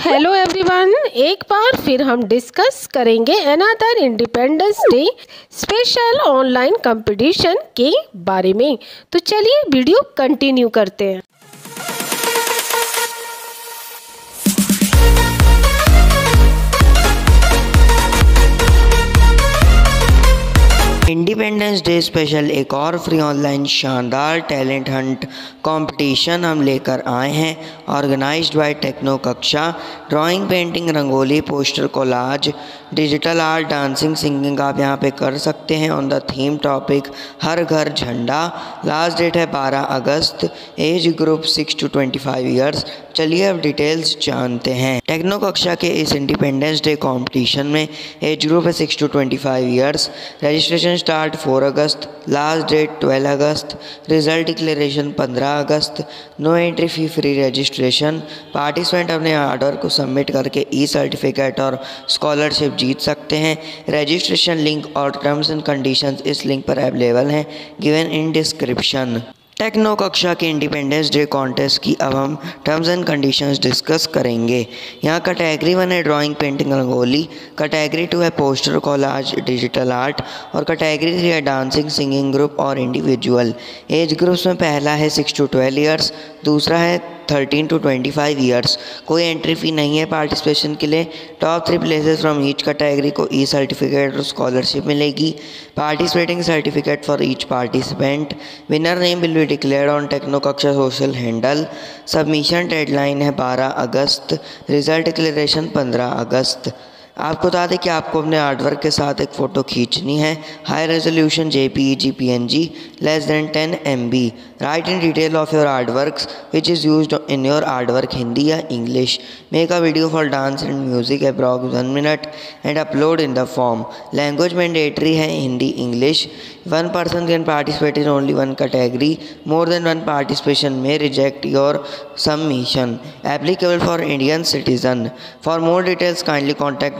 Hello everyone, एक बार फिर हम डिस्कस करेंगे another independence day special online competition के बारे में। तो चलिए वीडियो कंटिन्यू करते हैं। इंडिपेंडेंस डे स्पेशल एक और फ्री ऑनलाइन शानदार टैलेंट हंट कंपटीशन हम लेकर आए हैं। Organised by Techno Kaksha. Drawing, painting, rangoli, poster, collage, digital art, dancing, singing आप यहां पे कर सकते हैं on the theme topic Har Ghar Jhanda. Last date है 12 अगस्त। Age group 6 to 25 years. चलिए अब डिटेल्स जानते हैं। टेक्नो कक्षा के इस इंडिपेंडेंस डे कॉम्पिटिशन में एज ग्रुप है 6 to 25 ईयर्स। रजिस्ट्रेशन स्टार्ट 4 अगस्त। लास्ट डेट 12 अगस्त। रिजल्ट डिक्लेरेशन 15 अगस्त। No entry fee, free registration. Participant अपने आर्टवर्क को सबमिट करके ई सर्टिफिकेट और स्कॉलरशिप जीत सकते हैं। रजिस्ट्रेशन लिंक और टर्म्स एंड कंडीशंस इस लिंक पर अवेलेबल हैं, given in description. Techno Kaksha के इंडिपेंडेंस डे कॉन्टेस्ट की अब हम टर्म्स एंड कंडीशंस डिस्कस करेंगे। यहाँ कैटेगरी 1 है ड्राइंग, पेंटिंग, रंगोली। कैटेगरी 2 है पोस्टर, कोलाज, डिजिटल आर्ट। और कैटेगरी 3 है डांसिंग, सिंगिंग, ग्रुप और इंडिविजुअल। एज ग्रुप्स में पहला है 6 to 12 ईयर्स, दूसरा है 13 to 25 ईयर्स। कोई एंट्री फी नहीं है पार्टिसिपेशन के लिए। Top 3 places from each category को ई सर्टिफिकेट और स्कॉलरशिप मिलेगी। Participating certificate for each participant. Winner name will be declared on Techno Kaksha social handle. Submission deadline है 12 अगस्त। रिजल्ट डिक्लेरेशन 15 अगस्त। आपको बता दें कि आपको अपने आर्टवर्क के साथ एक फ़ोटो खींचनी है। High resolution JPEG PNG less than 10 MB। Write in detail of your artworks which is used in your artwork Hindi या English. Make a video for dance and music approx 1 minute and upload in the form. Language mandatory है Hindi, English. 1 person can participate in only 1 category. More than 1 participation में reject your submission. Applicable for Indian citizen. For more details kindly contact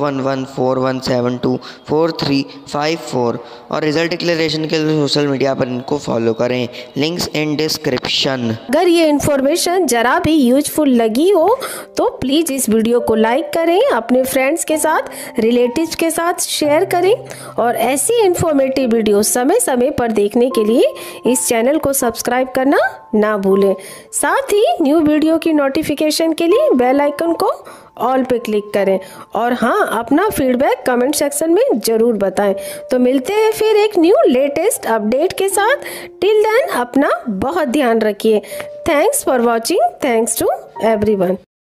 01141724354 और result declaration के लिए social media पर इनको follow करें, links in description. अगर ये इन्फॉर्मेशन जरा भी यूजफुल लगी हो तो प्लीज़ इस वीडियो को लाइक करें, अपने फ्रेंड्स के साथ, रिलेटिव्स के साथ शेयर करें और ऐसी इन्फॉर्मेटिव वीडियो समय समय पर देखने के लिए इस चैनल को सब्सक्राइब करना ना भूलें। साथ ही न्यू वीडियो की नोटिफिकेशन के लिए बेल आइकन को ऑल पे क्लिक करें और हाँ, अपना फीडबैक कमेंट सेक्शन में ज़रूर बताएं। तो मिलते हैं फिर एक न्यू लेटेस्ट अपडेट के साथ। टिल देन अपना बहुत ध्यान रखिए। Thanks for watching. Thanks to everyone.